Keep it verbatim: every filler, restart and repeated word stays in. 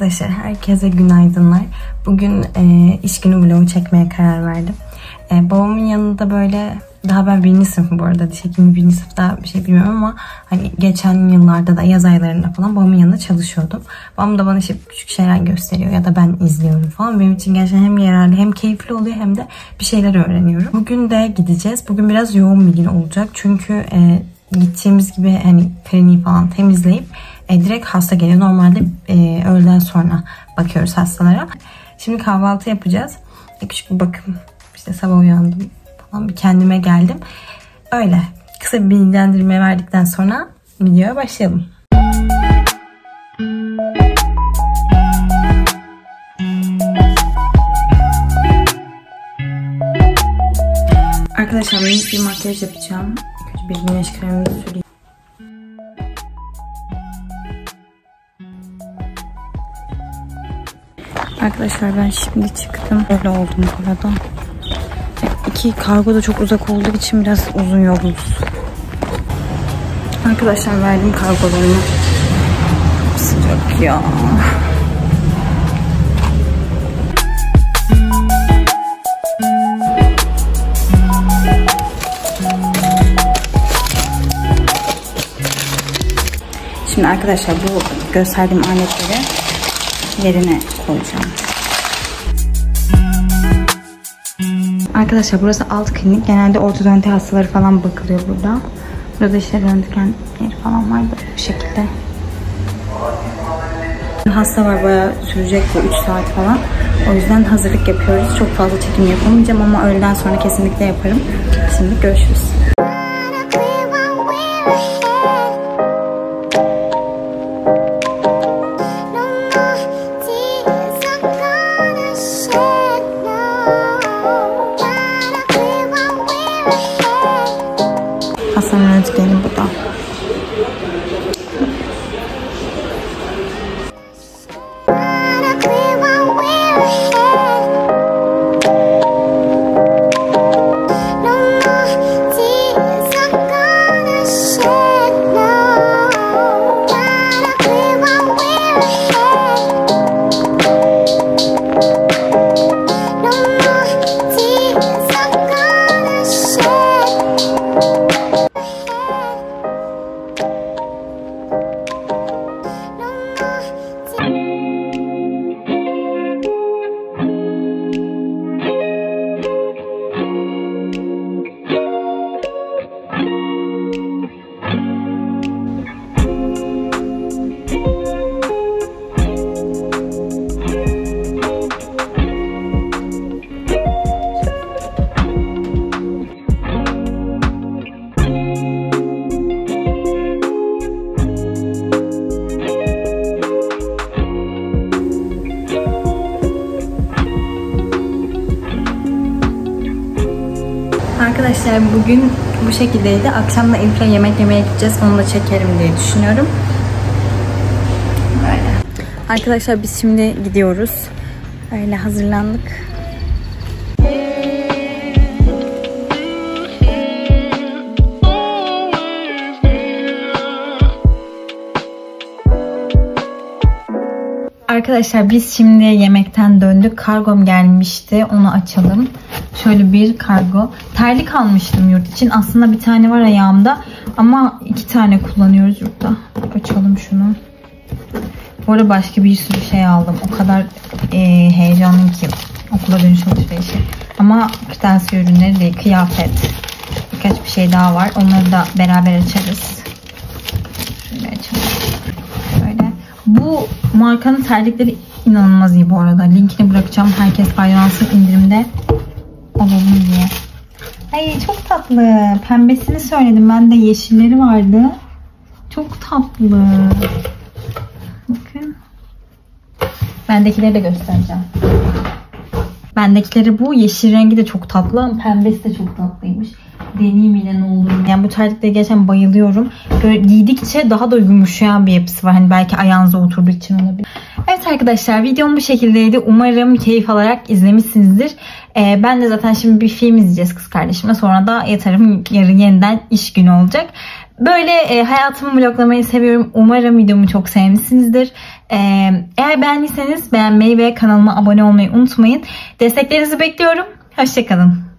Arkadaşlar herkese günaydınlar. Bugün e, iş günü vlogu çekmeye karar verdim. E, babamın yanında böyle daha ben birinci sınıfım bu arada. Diş hekimi birinci sınıfta bir şey bilmiyorum ama hani geçen yıllarda da yaz aylarında falan babamın yanında çalışıyordum. Babam da bana işte küçük şeyler gösteriyor ya da ben izliyorum falan. Benim için gerçekten hem yararlı hem keyifli oluyor hem de bir şeyler öğreniyorum. Bugün de gideceğiz. Bugün biraz yoğun bir gün olacak. Çünkü e, gideceğimiz gibi hani kliniği falan temizleyip e, direkt hasta geliyor. Normalde e, öğleden sonra bakıyoruz hastalara. Şimdi kahvaltı yapacağız. E, küçük bir bakım. İşte sabah uyandım falan, bir kendime geldim. Öyle kısa bir bilgilendirme verdikten sonra videoya başlayalım. Arkadaşlar minik bir makyaj yapacağım. Bir güneş kremi süreyim. Arkadaşlar ben şimdi çıktım. Öyle oldum bu arada. İki kargo da çok uzak olduğu için biraz uzun yolumuz. Arkadaşlar verdim kargolarını. Çok sıcak ya. Şimdi arkadaşlar bu gösterdiğim aletleri yerine koyacağım. Arkadaşlar burası alt klinik. Genelde ortodonti hastaları falan bakılıyor burada. Burada işte röntgen yeri falan var böyle bir şekilde. Hasta var, bayağı sürecek bu üç saat falan. O yüzden hazırlık yapıyoruz. Çok fazla çekim yapamayacağım ama öğleden sonra kesinlikle yaparım. Şimdi görüşürüz. Hastanın röntgeni burada. Arkadaşlar bugün bu şekildeydi. Akşam da Elif'le yemek yemeye gideceğiz. Onu da çekerim diye düşünüyorum. Böyle. Arkadaşlar biz şimdi gidiyoruz. Öyle hazırlandık. Arkadaşlar biz şimdi yemekten döndük. Kargom gelmişti. Onu açalım. Şöyle bir kargo. Terlik almıştım yurt için. Aslında bir tane var ayağımda. Ama iki tane kullanıyoruz yurtta. Açalım şunu. Bu arada başka bir sürü şey aldım. O kadar e, heyecanlıyım ki. Okula dönüş alışverişi. Ama kırtasiye ürünleri değil. Kıyafet. Birkaç bir şey daha var. Onları da beraber açarız. Şöyle açalım. Böyle. Bu markanın terlikleri inanılmaz iyi bu arada. Linkini bırakacağım. Herkes faydalansın, indirimde alalım diye. Ay çok tatlı. Pembesini söyledim. Ben de yeşilleri vardı. Çok tatlı. Bakın. Bendekileri de göstereceğim. Bendekileri bu. Yeşil rengi de çok tatlı. Pembesi de çok tatlıymış. Deneyim yine ne olur. Yani bu terlikleri gerçekten bayılıyorum. Böyle giydikçe daha da yumuşayan bir yapısı var. Hani belki ayağınıza oturduğu için olabilir. Evet arkadaşlar videom bu şekildeydi. Umarım keyif alarak izlemişsinizdir. Ee, ben de zaten şimdi bir film izleyeceğiz kız kardeşimle. Sonra da yatarım. Yarın yeniden iş günü olacak. Böyle e, hayatımı vloglamayı seviyorum. Umarım videomu çok sevmişsinizdir. E, eğer beğendiyseniz beğenmeyi ve kanalıma abone olmayı unutmayın. Desteklerinizi bekliyorum. Hoşçakalın.